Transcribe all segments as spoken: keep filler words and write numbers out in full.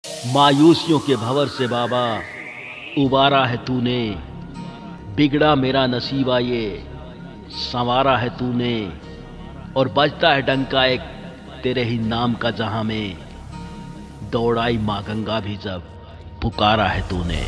मायूसियों के भंवर से बाबा उबारा है तूने, बिगड़ा मेरा नसीबा ये संवारा है तूने। और बजता है डंका एक तेरे ही नाम का जहां में, दौड़ाई माँ गंगा भी जब पुकारा है तूने।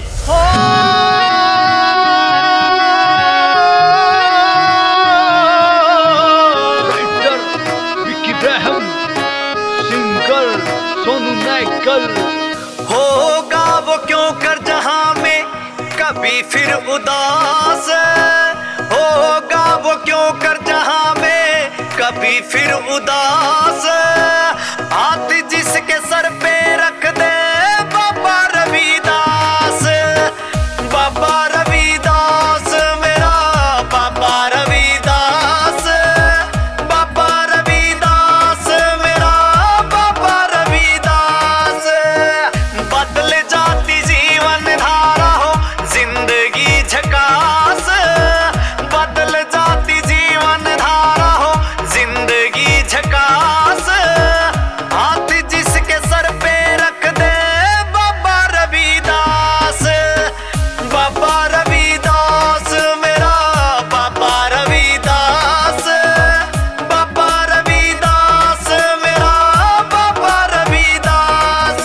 होगा वो क्यों कर जहां में कभी फिर उदास, होगा वो क्यों कर जहां में कभी फिर उदास। हाथ जिसके सर पे रख दे बाबा रविदास, बाबा रविदास मेरा बाबा रविदास, बाबा रविदास मेरा बाबा रविदास। बदल जाती जीवन धारा हो जिंदगी झकास, बदल जाती जीवन धारा हो जिंदगी झकास। हाथ जिसके सर पे रख दे बाबा रविदास, बाबा रविदास मेरा बाबा रविदास, बाबा रविदास मेरा बाबा रविदास।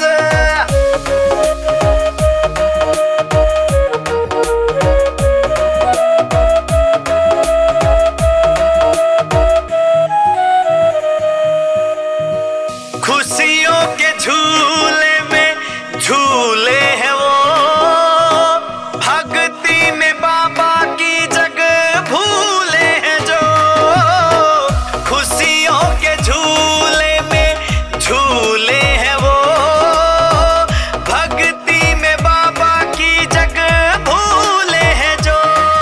खुशियों के झूले में झूले हैं वो, भक्ति में बाबा की जगह भूले हैं जो। खुशियों के झूले में झूले हैं वो, भक्ति में बाबा की जगह भूले हैं जो।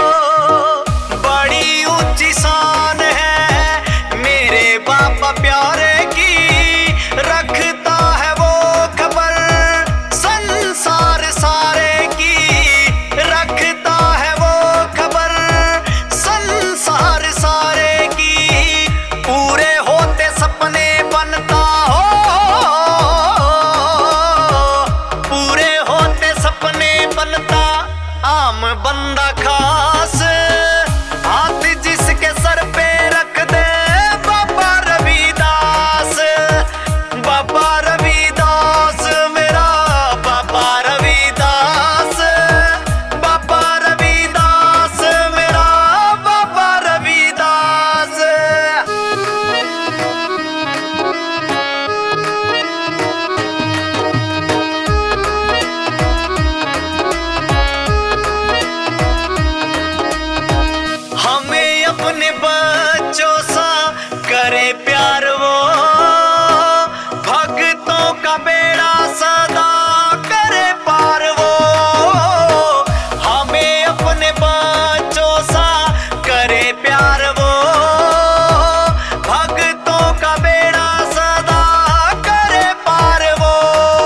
बड़ी ऊंची शान है मेरे बाबा प्यारे की, रखता है वो खबर संसार सारे की, रखता है वो खबर संसार सारे की। पूरे होते सपने बनता हो, पूरे होते सपने बनता आम बंदा खास। हाथ जिसके सर पे रख दे बाबा रविदास, बाबा रविदास मेरा बाबा रविदास, बाबा रविदास मेरा बाबा रविदास। हमें अपने बच्चों सा करे प्यार वो, भक्तों का बेड़ा सदा करे पार वो। हमें अपने बच्चों सा करे प्यार वो, भक्तों का बेड़ा सदा करे पार वो।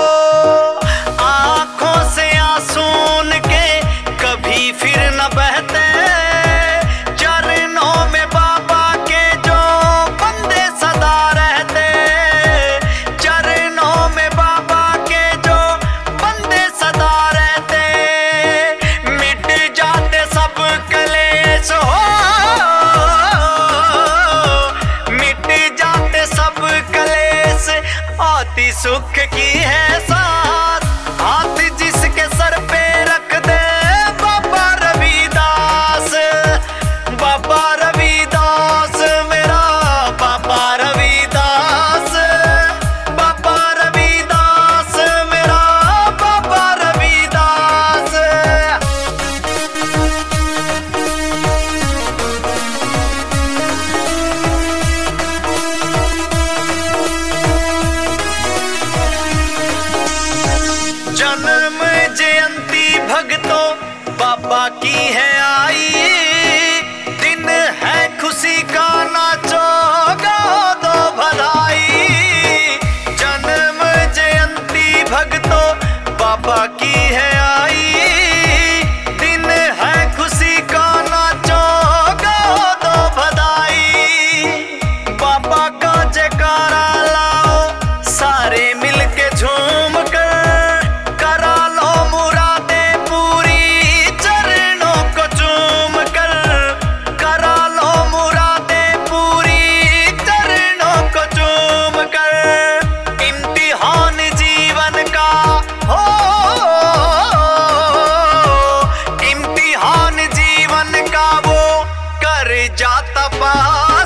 आंखों से आंसू उनके कभी फिर न बहते, चरणों में बाबा के जो बंदे सदा रहते, चरणों में बाबा के जो बंदे सदा रहते। मिट जाते सब कलेश हो, मिट जाते सब कलेश, आती सुख की है सांस। हाथ जिसके सर पे रख दे बाबा रविदास, बाबा रविदास मेरा बाबा रविदास, बाबा रविदास मेरा बाबा रविदास। जन्म जयंती भक्तों बाबा की है आई, दिन है खुशी का नाचो गाओ दो बधाई। जन्म जयंती भक्तों बाबा की है आई, दिन है खुशी का नाचो गाओ दो बधाई। बाबा का जयकारा लाओ सारे मिलके झूम कर, कर जाता पार।